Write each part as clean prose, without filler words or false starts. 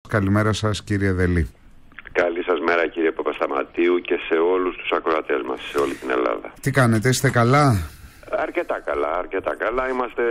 Καλημέρα σας, κύριε Δελή. Καλή σας μέρα, κύριε Παπασταματίου, και σε όλους τους ακροατές μας σε όλη την Ελλάδα. Τι κάνετε, είστε καλά? Αρκετά καλά. Είμαστε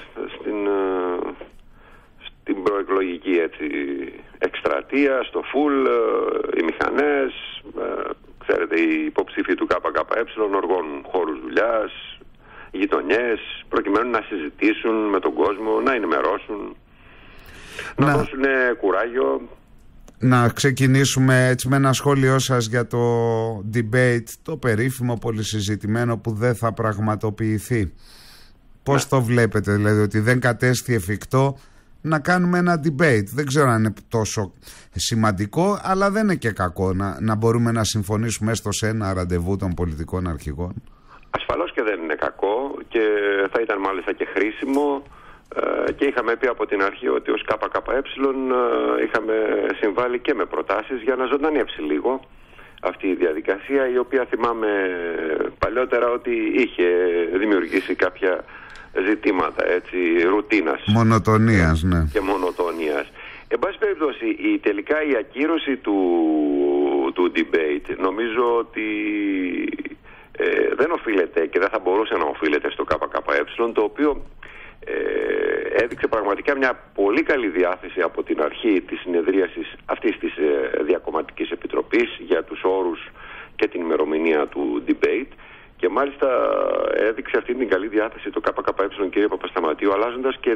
στην προεκλογική εκστρατεία, στο φουλ, οι μηχανές, ξέρετε, οι υποψήφοι του ΚΚΕ οργώνουν χώρους δουλειάς, γειτονιές, προκειμένου να συζητήσουν με τον κόσμο, να ενημερώσουν, να δώσουν κουράγιο. Να ξεκινήσουμε έτσι με ένα σχόλιο σας για το debate, το περίφημο πολυσυζητημένο που δεν θα πραγματοποιηθεί. Πώς το βλέπετε, δηλαδή, ότι δεν κατέστη εφικτό να κάνουμε ένα debate? Δεν ξέρω αν είναι τόσο σημαντικό, αλλά δεν είναι και κακό να μπορούμε να συμφωνήσουμε έστω σε ένα ραντεβού των πολιτικών αρχηγών. Ασφαλώς και δεν είναι κακό, και θα ήταν μάλιστα και χρήσιμο, και είχαμε πει από την αρχή ότι ως ΚΚΕ είχαμε συμβάλει και με προτάσεις για να ζωντανεύσει λίγο αυτή η διαδικασία, η οποία θυμάμαι παλιότερα ότι είχε δημιουργήσει κάποια ζητήματα ρουτίνας, μονοτονίας, ναι. Και μονοτονίας. Εν πάση περιπτώσει, τελικά η ακύρωση του debate νομίζω ότι δεν οφείλεται και δεν θα μπορούσε να οφείλεται στο ΚΚΕ, το οποίο έδειξε πραγματικά μια πολύ καλή διάθεση από την αρχή της συνεδρίασης αυτής της διακομματικής επιτροπής για τους όρους και την ημερομηνία του debate, και μάλιστα έδειξε αυτή την καλή διάθεση το ΚΚΕ, κύριε Παπασταματίου, αλλάζοντας και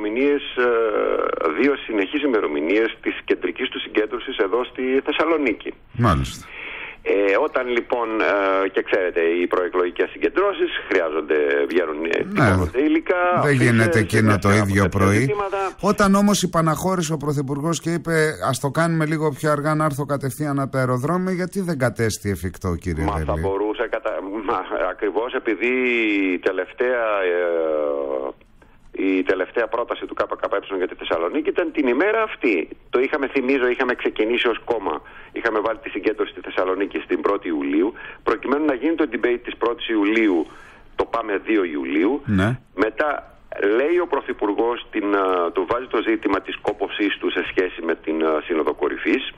δύο συνεχείς ημερομηνίες της κεντρικής του συγκέντρωσης εδώ στη Θεσσαλονίκη. Μάλιστα. Όταν λοιπόν, και ξέρετε, οι προεκλογικές συγκεντρώσεις βγαίνουν υλικά. Δεν γίνεται εκείνο το ίδιο πρωί. Ζητήματα. Όταν όμως υπαναχώρησε ο Πρωθυπουργός και είπε ας το κάνουμε λίγο πιο αργά, να έρθω κατευθείαν από το αεροδρόμιο, γιατί δεν κατέστη εφικτό, κύριε Δελή? Θα μπορούσε, ακριβώς επειδή η τελευταία πρόταση του ΚΚΕ για τη Θεσσαλονίκη ήταν την ημέρα αυτή. Το είχαμε ξεκινήσει ως κόμμα. Είχαμε βάλει τη συγκέντρωση στη Θεσσαλονίκη στην 1η Ιουλίου, προκειμένου να γίνει το debate της 1ης Ιουλίου, το πάμε 2 Ιουλίου. Ναι. Μετά λέει ο Πρωθυπουργός, του βάζει το ζήτημα της κόπωσής του σε σχέση με την Σύνοδο Κορυφής.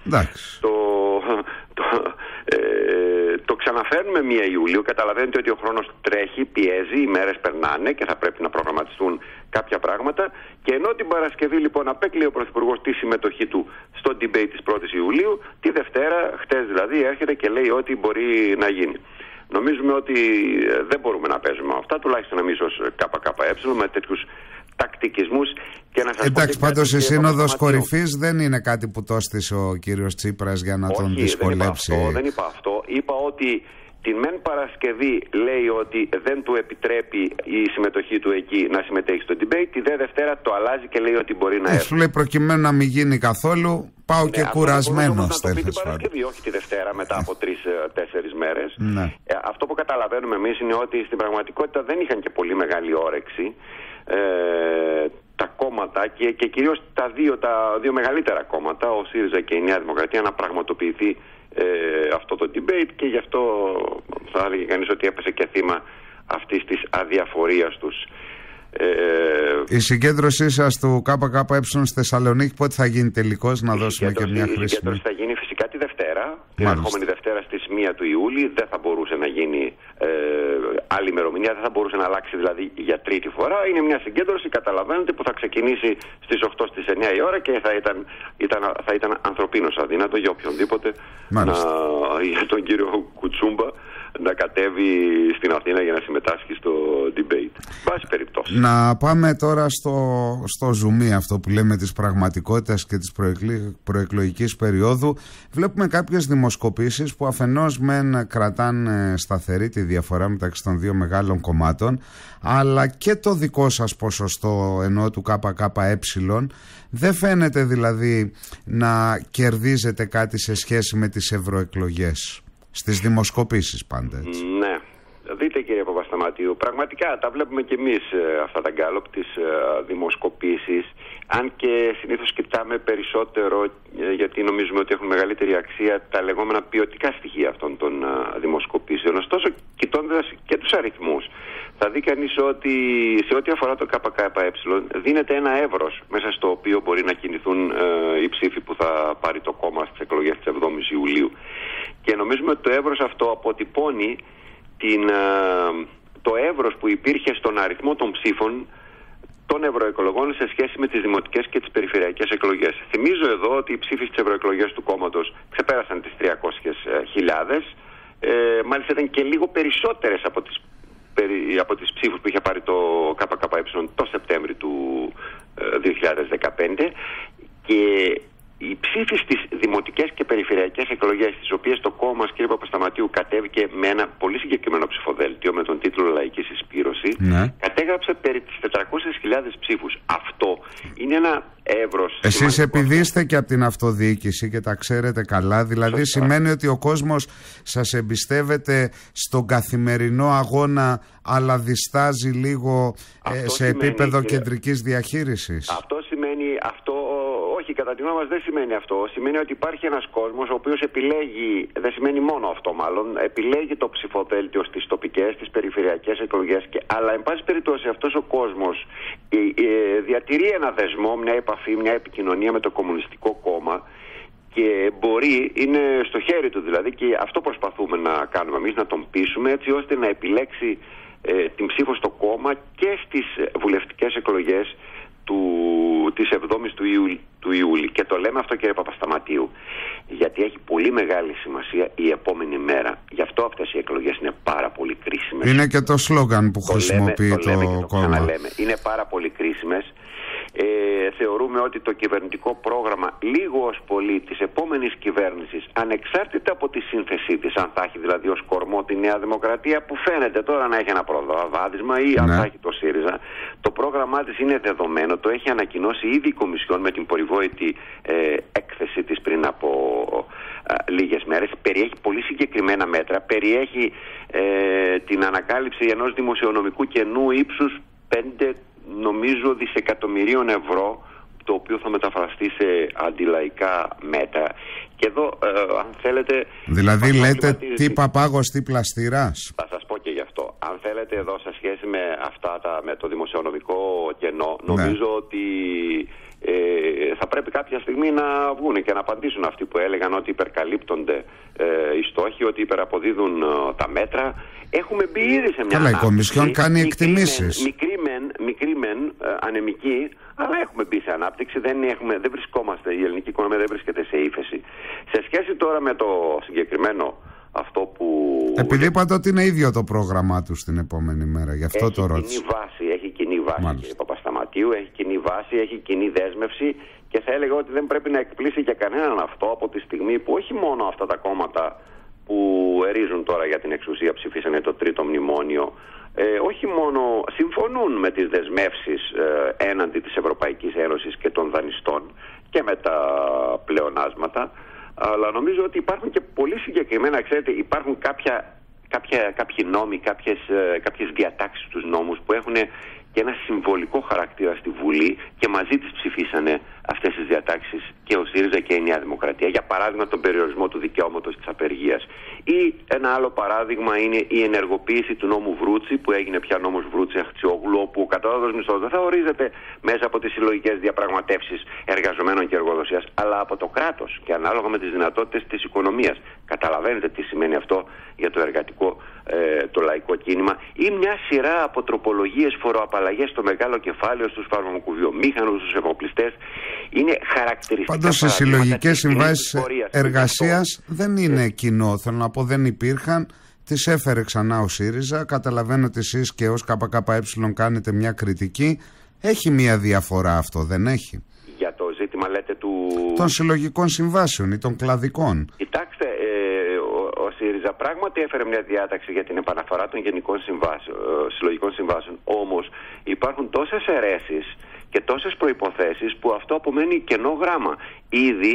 Το ξαναφέρνουμε 1 Ιουλίου. Καταλαβαίνετε ότι ο χρόνος τρέχει, πιέζει, οι μέρες περνάνε και θα πρέπει να προγραμματιστούν κάποια πράγματα. Και ενώ την Παρασκευή λοιπόν απέκλειε ο Πρωθυπουργός τη συμμετοχή του στο debate της 1ης Ιουλίου, τη Δευτέρα, χτες δηλαδή, έρχεται και λέει ότι μπορεί να γίνει. Νομίζουμε ότι δεν μπορούμε να παίζουμε αυτά, τουλάχιστον εμείς ως ΚΚΕ, με τέτοιους τακτικισμούς. Και να σας εντάξει, πάντως η Σύνοδος Κορυφής δεν είναι κάτι που το έστησε ο κύριος Τσίπρας για να τον δυσκολέψει. Δεν είπα αυτό. Είπα ότι την μεν Παρασκευή λέει ότι δεν του επιτρέπει η συμμετοχή του εκεί να συμμετέχει στο debate, τη δε Δευτέρα το αλλάζει και λέει ότι μπορεί να έρθει. Σου λέει προκειμένου να μην γίνει καθόλου, πάω και κουρασμένος. Να το πει την Παρασκευή, όχι τη Δευτέρα μετά από 3-4 μέρες. Ναι. Αυτό που καταλαβαίνουμε εμείς είναι ότι στην πραγματικότητα δεν είχαν και πολύ μεγάλη όρεξη τα κόμματα και κυρίως τα δύο μεγαλύτερα κόμματα, ο ΣΥΡΙΖΑ και η Νέα Δημοκρατία, να πραγματοποιηθεί αυτό το debate, και γι' αυτό θα έλεγε κανείς ότι έπεσε και θύμα αυτής της αδιαφορίας τους. Η συγκέντρωσή σας του ΚΚΕ στη Θεσσαλονίκη πότε θα γίνει τελικώς, να δώσουμε και μια χρήσιμη? Η συγκέντρωση θα γίνει φυσικά τη Δευτέρα, την ερχόμενη Δευτέρα στις 1 του Ιούλη. Δεν θα μπορούσε να γίνει άλλη ημερομηνία, δεν θα μπορούσε να αλλάξει δηλαδή για τρίτη φορά. Είναι μια συγκέντρωση, καταλαβαίνετε, που θα ξεκινήσει στις 8 στις 9 η ώρα και θα ήταν ανθρωπίνως αδύνατο για οποιονδήποτε, για τον κύριο Κουτσούμπα, να κατέβει στην Αθήνα για να συμμετάσχει στο debate. Βάση περιπτώσει. Να πάμε τώρα στο ζουμί, αυτό που λέμε, της πραγματικότητας και της προεκλογικής περίοδου. Βλέπουμε κάποιες δημοσκοπήσεις που αφενός μεν κρατάνε σταθερή τη διαφορά μεταξύ των δύο μεγάλων κομμάτων, αλλά και το δικό σας ποσοστό, ενώ του ΚΚΕ, δεν φαίνεται δηλαδή να κερδίζετε κάτι σε σχέση με τις ευρωεκλογές. Στις δημοσκοπήσεις πάντα, έτσι. Ναι. Δείτε, κύριε Παπασταματίου, πραγματικά τα βλέπουμε και εμείς αυτά τα γκάλωπ, τις δημοσκοπήσεις, αν και συνήθως κοιτάμε περισσότερο, γιατί νομίζουμε ότι έχουν μεγαλύτερη αξία, τα λεγόμενα ποιοτικά στοιχεία αυτών των δημοσκοπήσεων. Ωστόσο, κοιτώντας και τους αριθμούς, θα δει κανείς ότι σε ό,τι αφορά το ΚΚΕ δίνεται ένα εύρος μέσα στο οποίο μπορεί να κινηθούν οι ψήφοι που θα πάρει το κόμμα στις εκλογές της 7ης Ιουλίου. Και νομίζουμε ότι το εύρος αυτό αποτυπώνει το εύρος που υπήρχε στον αριθμό των ψήφων των ευρωεκλογών σε σχέση με τις δημοτικές και τις περιφερειακές εκλογές. Θυμίζω εδώ ότι οι ψήφοι στις ευρωεκλογές του κόμματος ξεπέρασαν τις 300.000. Μάλιστα ήταν και λίγο περισσότερες από τις ψήφους που είχε πάρει το ΚΚΕ το Σεπτέμβρη του 2015, και οι ψήφοι στις δημοτικές και περιφερειακές εκλογές, τις οποίες το κόμμα κ. Παπασταματίου κατέβηκε με ένα πολύ συγκεκριμένο ψηφοδέλτιο με τον τίτλο Λαϊκή Συσπήρωση, κατέγραψε περί τις 400.000 ψήφους. Αυτό είναι ένα εύρος. Εσείς επειδή είστε και από την αυτοδιοίκηση και τα ξέρετε καλά, δηλαδή σημαίνει ότι ο κόσμος σας εμπιστεύεται στον καθημερινό αγώνα, αλλά διστάζει λίγο σε επίπεδο κεντρικής διαχείρισης. Όχι, κατά τη γνώμη μας δεν σημαίνει αυτό. Σημαίνει ότι υπάρχει ένας κόσμος ο οποίος επιλέγει, δεν σημαίνει μόνο αυτό μάλλον, επιλέγει το ψηφοδέλτιο στις τοπικές, στις περιφερειακές εκλογές, αλλά εν πάση περιπτώσει αυτός ο κόσμος διατηρεί ένα δεσμό, μια επαφή, μια επικοινωνία με το Κομμουνιστικό Κόμμα, και είναι στο χέρι του δηλαδή, και αυτό προσπαθούμε να κάνουμε εμείς, να τον πείσουμε έτσι ώστε να επιλέξει την ψήφο στο κόμμα και στις βουλευτικές εκλογές της 7ης του Ιούλη. Και το λέμε αυτό, κύριε Παπασταματίου, γιατί έχει πολύ μεγάλη σημασία η επόμενη μέρα. Γι' αυτό αυτές οι εκλογές είναι πάρα πολύ κρίσιμες. Είναι και το σλόγγαν που χρησιμοποιεί το κόμμα. Είναι πάρα πολύ κρίσιμες. Θεωρούμε ότι το κυβερνητικό πρόγραμμα λίγο ως πολύ της επόμενης κυβέρνησης, ανεξάρτητα από τη σύνθεσή της, αν θα έχει δηλαδή ως κορμό τη Νέα Δημοκρατία, που φαίνεται τώρα να έχει ένα προβάδισμα, ή αν θα έχει το ΣΥΡΙΖΑ, το πρόγραμμά της είναι δεδομένο, το έχει ανακοινώσει ήδη η Κομισιόν με την περιβόητη έκθεση της πριν από λίγες μέρες. Περιέχει πολύ συγκεκριμένα μέτρα, περιέχει την ανακάλυψη ενός δημοσιονομικού κενού ύψους 5 νομίζω δισεκατομμυρίων ευρώ, το οποίο θα μεταφραστεί σε αντιλαϊκά μέτρα. Και εδώ, αν θέλετε... Δηλαδή λέτε τι Παπάγος, τι Πλαστηράς. Θα σας πω και γι' αυτό. Αν θέλετε εδώ, σε σχέση με με το δημοσιονομικό κενό, νομίζω ότι θα πρέπει κάποια στιγμή να βγουν και να απαντήσουν αυτοί που έλεγαν ότι υπερκαλύπτονται οι στόχοι, ότι υπεραποδίδουν τα μέτρα. Έχουμε μπει ήδη σε μια ανάπτυξη. Η Κομισιόν κάνει εκτιμήσεις. Μικρή μεν, ανεμική, αλλά έχουμε μπει σε ανάπτυξη. Δεν βρισκόμαστε, η ελληνική οικονομία δεν βρίσκεται σε ύφεση. Σε σχέση τώρα με το συγκεκριμένο αυτό που... Επειδή είπατε ότι είναι ίδιο το πρόγραμμά του την επόμενη μέρα, γι' αυτό το ρώτησα. Έχει κοινή βάση, κύριε Παπασταματίου, έχει κοινή βάση, έχει κοινή δέσμευση, και θα έλεγα ότι δεν πρέπει να εκπλήσει για κανέναν αυτό, από τη στιγμή που όχι μόνο αυτά τα κόμματα που ερίζουν τώρα για την εξουσία ψηφίσανε το τρίτο μνημόνιο, όχι μόνο συμφωνούν με τις δεσμεύσεις έναντι της Ευρωπαϊκής Ένωσης και των δανειστών και με τα πλεονάσματα, αλλά νομίζω ότι υπάρχουν και πολύ συγκεκριμένα, ξέρετε, υπάρχουν κάποιοι νόμοι, κάποιες διατάξεις στους νόμους που έχουν και ένα συμβολικό χαρακτήρα στη Βουλή, και μαζί τις ψηφίσανε αυτές τις διατάξεις και ο ΣΥΡΙΖΑ και η Νέα Δημοκρατία. Για παράδειγμα, τον περιορισμό του δικαιώματος της απεργίας. Ή ένα άλλο παράδειγμα είναι η ενεργοποίηση του νόμου Βρούτσι, που έγινε πια νόμος Βρούτσι-Αχτσιόγλου, όπου ο κατώτατος μισθός δεν θα ορίζεται μέσα από τις συλλογικές διαπραγματεύσεις εργαζομένων και εργοδοσίας, αλλά από το κράτος και ανάλογα με τις δυνατότητες της οικονομίας. Καταλαβαίνετε τι σημαίνει αυτό για το εργατικό, το λαϊκό κίνημα, ή μια σειρά από τροπολογίες, φοροαπαλλαγές στο μεγάλο κεφάλαιο, στους φαρμακοβιομήχανους, στους εφοπλιστές. Είναι χαρακτηριστικά. Πάντως οι συλλογικές συμβάσεις εργασίας δεν είναι κοινό. Θέλω να πω, δεν υπήρχαν. Τις έφερε ξανά ο ΣΥΡΙΖΑ. Καταλαβαίνω ότι εσείς και ως ΚΚΕ κάνετε μια κριτική. Έχει μια διαφορά αυτό, δεν έχει? Για το ζήτημα, λέτε, των συλλογικών συμβάσεων ή των κλαδικών. Κοιτάξτε, ο ΣΥΡΙΖΑ πράγματι έφερε μια διάταξη για την επαναφορά των συλλογικών συμβάσεων. Όμως υπάρχουν τόσες αιρέσεις και τόσες προϋποθέσεις που αυτό απομένει κενό γράμμα. Ήδη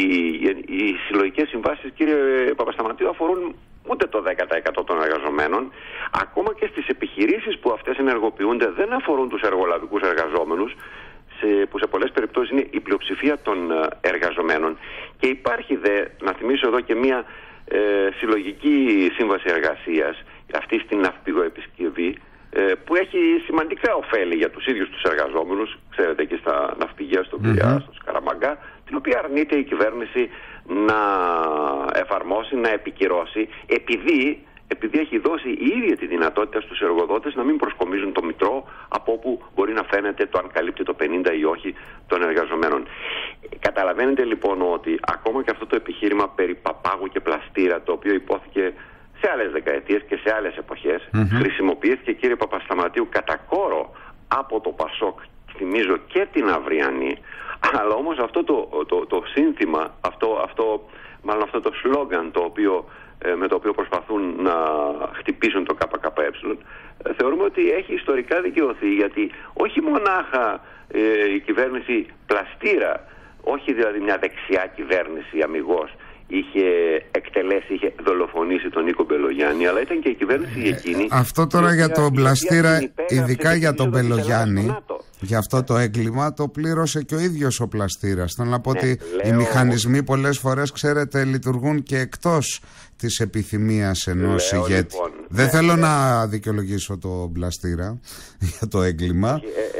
οι συλλογικές συμβάσεις, κύριε Παπασταματίου, αφορούν ούτε το 10% των εργαζομένων. Ακόμα και στις επιχειρήσεις που αυτές ενεργοποιούνται δεν αφορούν τους εργολαβικούς εργαζόμενους, που σε πολλές περιπτώσεις είναι η πλειοψηφία των εργαζομένων. Και υπάρχει να θυμίσω εδώ και μια συλλογική σύμβαση εργασίας, αυτή στην ναυπηγοεπισκευή, που έχει σημαντικά ωφέλη για τους ίδιους τους εργαζόμενους, ξέρετε, και στα ναυπηγεία, στον Πειραιά, στο Σκαραμαγκά, την οποία αρνείται η κυβέρνηση να εφαρμόσει, να επικυρώσει, επειδή έχει δώσει η ίδια τη δυνατότητα στους εργοδότες να μην προσκομίζουν το μητρό από όπου μπορεί να φαίνεται το αν καλύπτει το 50 ή όχι των εργαζομένων. Καταλαβαίνετε λοιπόν ότι ακόμα και αυτό το επιχείρημα περί παπάγου και πλαστήρα, το οποίο υπόθηκε σε άλλες δεκαετίες και σε άλλες εποχές, χρησιμοποιήθηκε, κύριε Παπασταματίου, κατά κόρο από το Πασόκ, θυμίζω και την Αυριανή, αλλά όμως αυτό το σύνθημα, αυτό το σλόγγαν με το οποίο προσπαθούν να χτυπήσουν το ΚΚΕ, θεωρούμε ότι έχει ιστορικά δικαιωθεί, γιατί όχι μονάχα η κυβέρνηση πλαστήρα, όχι δηλαδή μια δεξιά κυβέρνηση αμιγώς, είχε δολοφονήσει τον Νίκο Μπελογιάννη, αλλά ήταν και η κυβέρνηση εκείνη. Αυτό τώρα για τον πλαστήρα, ειδικά για τον Μπελογιάννη, για αυτό το έγκλημα το πλήρωσε και ο ίδιος ο πλαστήρας. Θέλω να πω ότι οι μηχανισμοί πολλές φορές, ξέρετε, λειτουργούν και εκτός της επιθυμίας ενός ηγέτη. Λοιπόν, δεν θέλω να δικαιολογήσω τον πλαστήρα για το έγκλημα.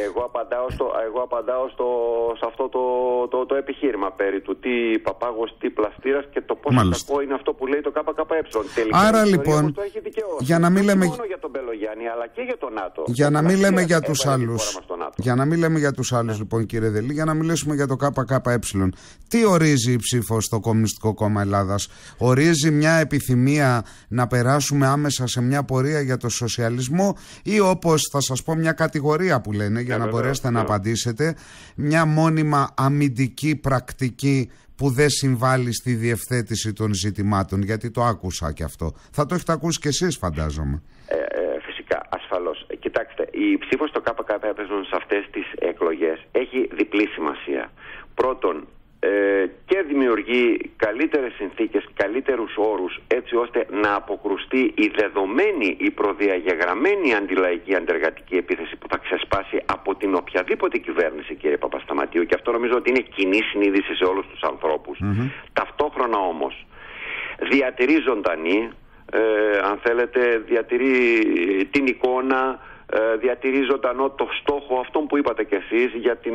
Εγώ απαντάω σε αυτό το επιχείρημα περί του τι παπάγος, τι πλαστήρας και το πόσο κακό είναι αυτό που λέει το ΚΚΕ. Άρα λοιπόν, για να μην λέμε μόνο για τον Μπελογιάννη, αλλά και για τον ΝΑΤΟ. Για να μην λέμε για τους άλλους. Για να μην λέμε για τους άλλους, λοιπόν, κύριε Δελή, για να μιλήσουμε για το ΚΚΕ. Τι ορίζει η ψήφος στο Κομμουνιστικό Κόμμα Ελλάδας? Ορίζει μια επιθυμία να περάσουμε άμεσα σε μια πορεία για το σοσιαλισμό, ή, όπως θα σας πω, μια κατηγορία που λένε, για να μπορέσετε να απαντήσετε, μια μόνιμα αμυντική πρακτική που δεν συμβάλλει στη διευθέτηση των ζητημάτων? Γιατί το άκουσα και αυτό. Θα το έχετε ακούσει κι εσείς, φαντάζομαι. Φυσικά, ασφαλώς. Κοιτάξτε, η ψήφος στο ΚΚΕ σε αυτές τις εκλογές έχει διπλή σημασία. Πρώτον, και δημιουργεί καλύτερες συνθήκες, καλύτερους όρους, έτσι ώστε να αποκρουστεί η δεδομένη, η προδιαγεγραμμένη αντιλαϊκή αντεργατική επίθεση που θα ξεσπάσει από την οποιαδήποτε κυβέρνηση, κύριε Παπασταματίου, και αυτό νομίζω ότι είναι κοινή συνείδηση σε όλους τους ανθρώπους. Ταυτόχρονα όμως διατηρεί ζωντανή, αν θέλετε, διατηρεί την εικόνα, διατηρεί ζωντανό το στόχο αυτόν που είπατε κι εσείς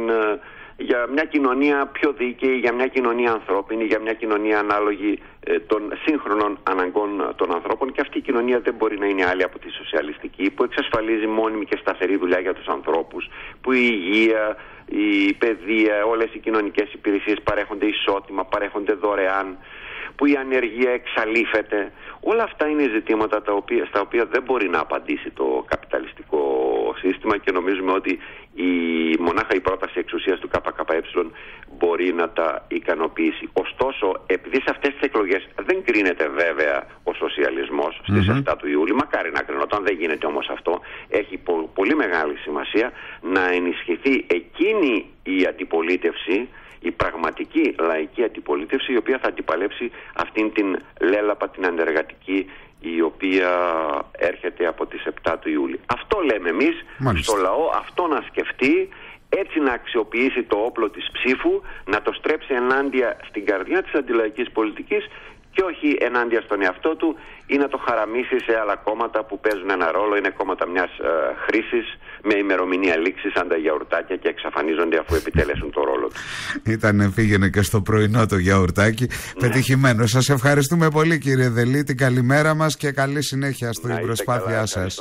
για μια κοινωνία πιο δίκαιη, για μια κοινωνία ανθρώπινη, για μια κοινωνία ανάλογη των σύγχρονων αναγκών των ανθρώπων, και αυτή η κοινωνία δεν μπορεί να είναι άλλη από τη σοσιαλιστική, που εξασφαλίζει μόνιμη και σταθερή δουλειά για τους ανθρώπους, που η υγεία, η παιδεία, όλες οι κοινωνικές υπηρεσίες παρέχονται ισότιμα, παρέχονται δωρεάν, που η ανεργία εξαλείφεται. Όλα αυτά είναι ζητήματα στα οποία δεν μπορεί να απαντήσει το καπιταλιστικό σύστημα, και νομίζουμε ότι μονάχα η πρόταση εξουσίας του ΚΚΕ μπορεί να τα ικανοποιήσει. Ωστόσο, επειδή σε αυτές τις εκλογές δεν κρίνεται βέβαια ο σοσιαλισμός στις 7 του Ιούλη, μακάρι να κρίνονταν, δεν γίνεται όμως αυτό, έχει πολύ μεγάλη σημασία να ενισχυθεί εκείνη η αντιπολίτευση, η πραγματική λαϊκή αντιπολίτευση, η οποία θα αντιπαλέψει αυτήν την λέλαπα, την αντεργατική, η οποία έρχεται από τις 7 του Ιούλη. Αυτό λέμε εμείς στο λαό, αυτό να σκεφτεί, έτσι να αξιοποιήσει το όπλο της ψήφου, να το στρέψει ενάντια στην καρδιά της αντιλαϊκής πολιτικής και όχι ενάντια στον εαυτό του, ή να το χαραμίσει σε άλλα κόμματα που παίζουν ένα ρόλο, είναι κόμματα μιας χρήσης, με ημερομηνία λήξης, σαν τα γιαουρτάκια, και εξαφανίζονται αφού επιτέλεσουν το ρόλο του. Πήγαινε και στο πρωινό το γιαουρτάκι. Πετυχημένο. Σας ευχαριστούμε πολύ, κύριε Δελή. Την καλημέρα μας και καλή συνέχεια στην προσπάθειά σας.